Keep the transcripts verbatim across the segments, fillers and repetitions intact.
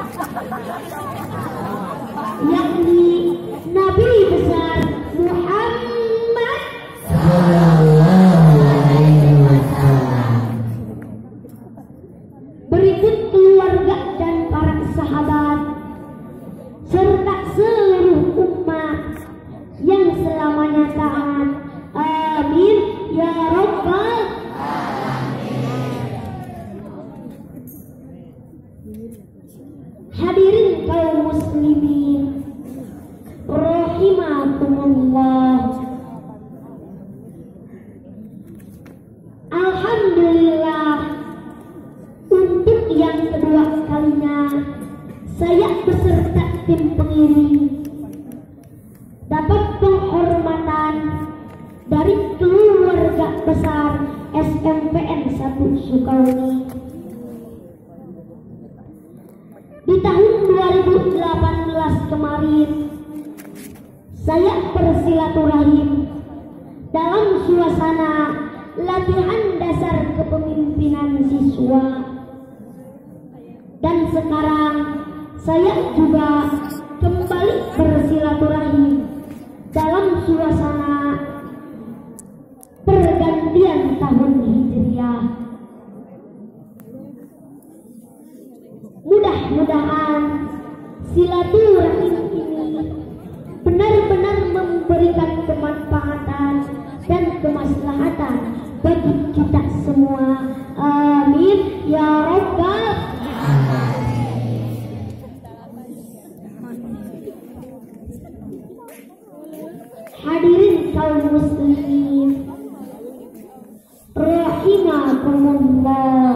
yakni Nabi besar Muhammad Sallallahu Alaihi Wasallam. Berikut keluarga dan para sahabat serta seluruh umat yang selamanya taat. Amin ya Rabbal alamin. Hadirin kaum muslimin rahimakumullah. Alhamdulillah, untuk yang kedua kalinya saya beserta tim pengiring dapat penghormatan dari keluarga besar S M P N satu Sukauni. Di tahun dua ribu delapan belas kemarin saya bersilaturahim dalam suasana latihan dasar kepemimpinan siswa, dan sekarang saya juga kembali bersilaturahim dalam suasana pergantian tahun Hijriah. Mudah-mudahan silaturahim ini benar-benar memberikan kemanfaatan dan kemaslahatan bagi kita semua. Amin ya Rabbal alamin. Hadirin kaum muslimin rahimakumullah.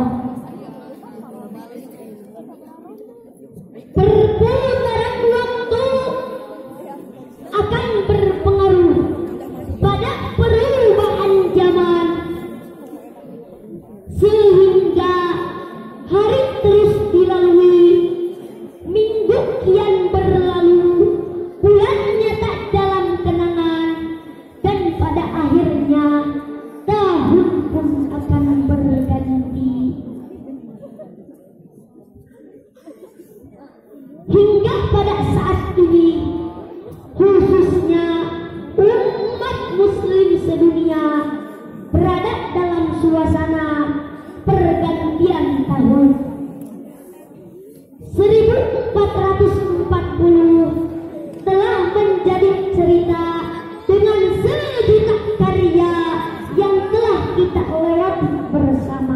Perputaran waktu akan berpengaruh pada perubahan zaman, sehingga hari terus dilalui, minggu kian berlalu, bulannya tak dalam kenangan, dan pada akhirnya tahun pun akan berganti. Hingga pada saat ini, khususnya umat muslim sedunia berada dalam suasana pergantian tahun. seribu empat ratus empat puluh telah menjadi cerita dengan sejuta karya yang telah kita lewati bersama.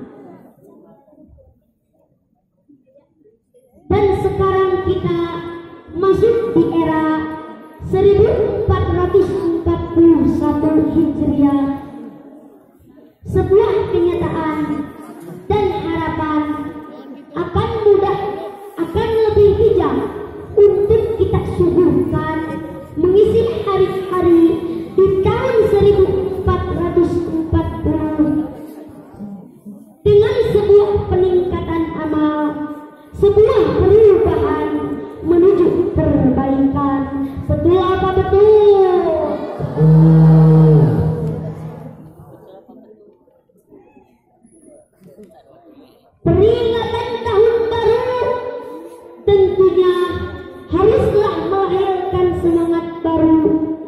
Dan sekarang kita masuk di era seribu empat ratus empat puluh satu Hijriah. Sebuah kenyataan dan harapan akan mudah, akan lebih bijak untuk kita suguhkan mengisi hari-hari di tahun seribu empat ratus empat puluh dengan sebuah peningkatan amal, sebuah perubahan menuju perbaikan. Betul apa betul? Peringatan tahun baru tentunya haruslah melahirkan semangat baru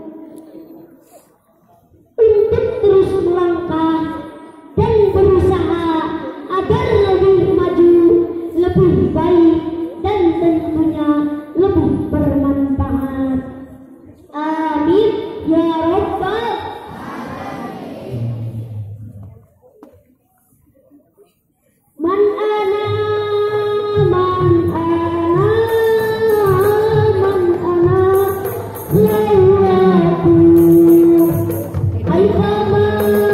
untuk terus melangkah dan berusaha agar lebih maju, lebih baik, dan tentunya lebih bermanfaat. Amin ya Rabbal alamin. Man ana man ana man ana lawatu aifama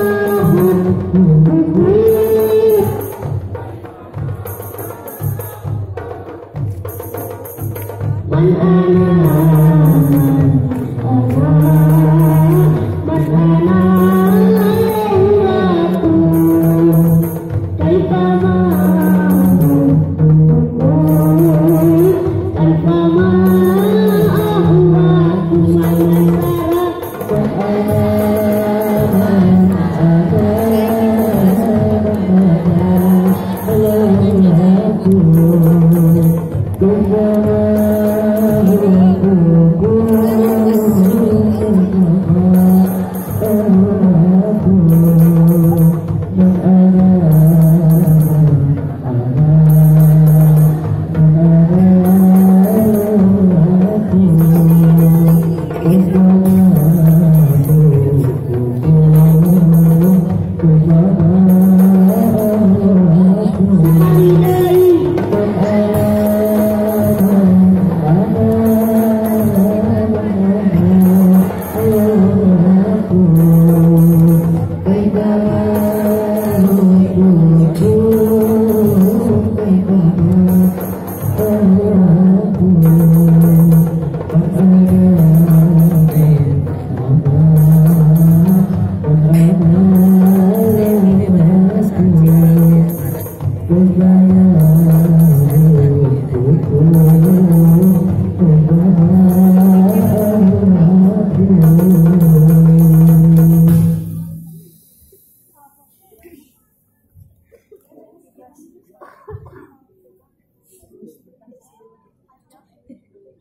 man ana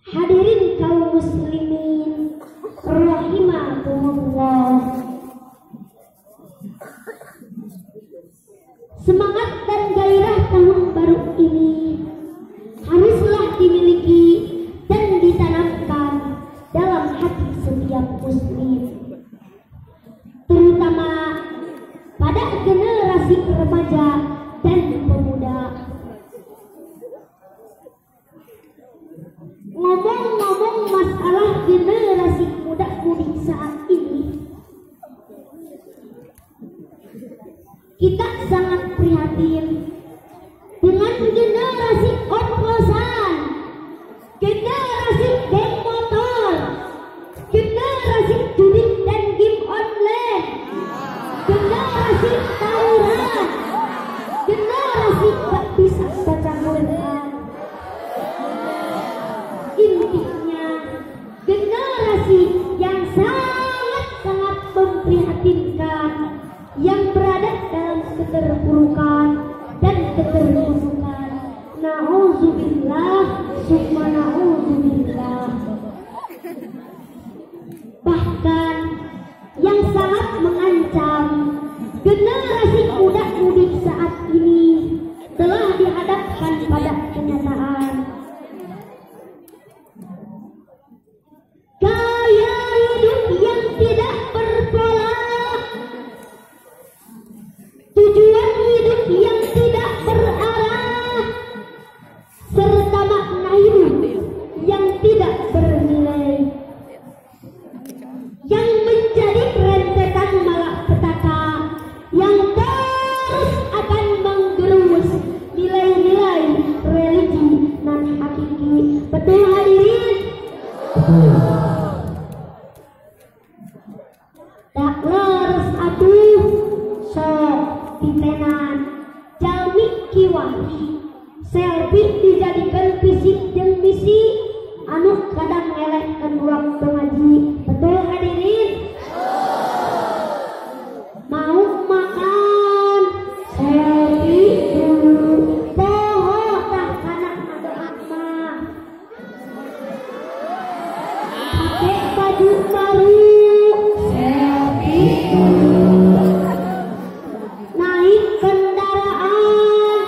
Hadirin kaum muslimin rahimakumullah. Semangat dan gairah tahun baru ini haruslah dimiliki dan ditanamkan dalam hati setiap muslim, terutama pada generasi remaja dan pemuda. Ngomong-ngomong masalah generasi muda-mudi saat ini, kita sangat prihatin dengan generasi oplosan, generasi geng motor, generasi judi dan game online, generasi tawuran, generasi gak bisa baca Quran. Intinya generasi yang sangat-sangat memprihatinkan, yang berada dalam keterpurukan dan keterburukan. Na'udzubillah, summa na'udzubillah. Bahkan yang sangat mengancam generasi muda-mudi saat ini telah dihadapkan pada kenyataan. Gaya hidup yang tidak berpola, tujuan hidup yang tidak berarah, serta makna hidup yang tidak bernilai, yang menjadi rentetan malapetaka yang terus akan menggerus nilai-nilai religi non hakiki. Betul hadirin? Tak leres atuh sok ditenan jalmi kiwahi, selfie dijadikan fisik jeung misi anu kadang ngelehkeun waktu ngaji. Betul hadirin? Mau makan selfie dulu, poho tah kana ngadoa mah, pakai baju baru selfie dulu, naik kendaraan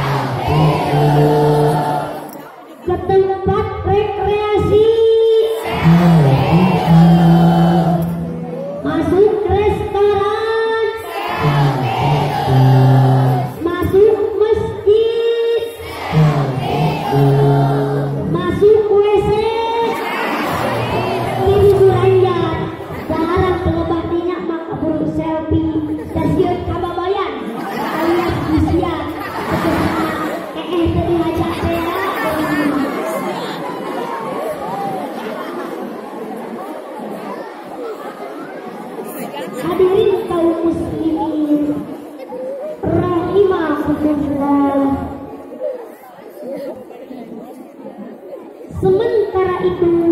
ke tempat rekreasi, masuk restoran, masuk masjid, masuk W C, liburan jarang pelebah dinyak maka buru selfie dan siut kababayan alias bisian eh eh tadi hajak saya. Hadirin kaum muslimin rahimakumullah. Sementara itu